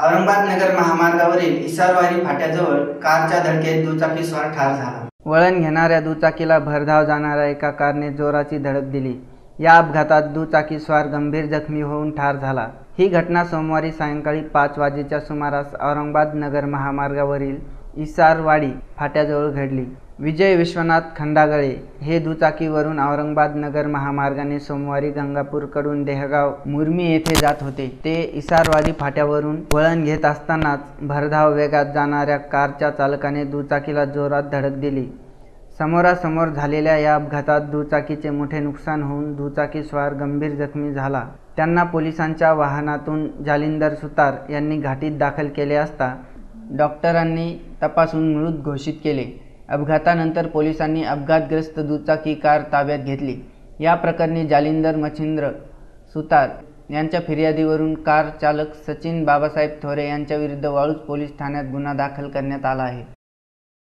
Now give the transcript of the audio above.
औरंगाबाद नगर महामार्गावरील इसारवाडी फाट्याजवळ कारच्या धडकेत दुचाकीस्वार ठार झाला। वळण घेणाऱ्या दुचाकीला भरधाव जाणाऱ्या एका कारने जोराची धडक दिली। या अपघातात दुचाकीस्वार गंभीर जखमी होऊन ठार झाला। ही घटना सोमवारी सायंकाळी 5 वाजेच्या सुमारास औरंगाबाद नगर महामार्गावरील इसारवाडी फाट्याजवळ घडली। विजय विश्वनाथ खंडागळे हे दुचाकीवरून औरंगाबाद नगर महामार्गाने सोमवारी गंगापूरकडून देहगाव मुरमी येथे जात होते। ते इसारवाडी फाट्यावरून वळण घेत असतानाच भरधाव वेगात जाणाऱ्या कारच्या चालकाने दुचाकीला जोरात धडक दिली। समोरासमोर झालेल्या या अपघातात दुचाकीचे मोठे नुकसान होऊन दुचाकीस्वार गंभीर जखमी झाला। त्यांना पोलिसांच्या वाहनातून जालिंदर सुतार यांनी घाटीत दाखल केले असता डॉक्टरांनी तपासून मृत घोषित केले। अपघातानंतर पोलिसांनी अपघातग्रस्त दुचाकी कार ताब्यात घेतली। या प्रकरणी जालिंदर मच्छिंद्र सुतार यांच्या फिर्यादीवरून कार चालक सचिन बाबासाहेब थोरे यांच्याविरुद्ध वाळूज पोलीस ठाण्यात गुन्हा दाखल करण्यात आला आहे।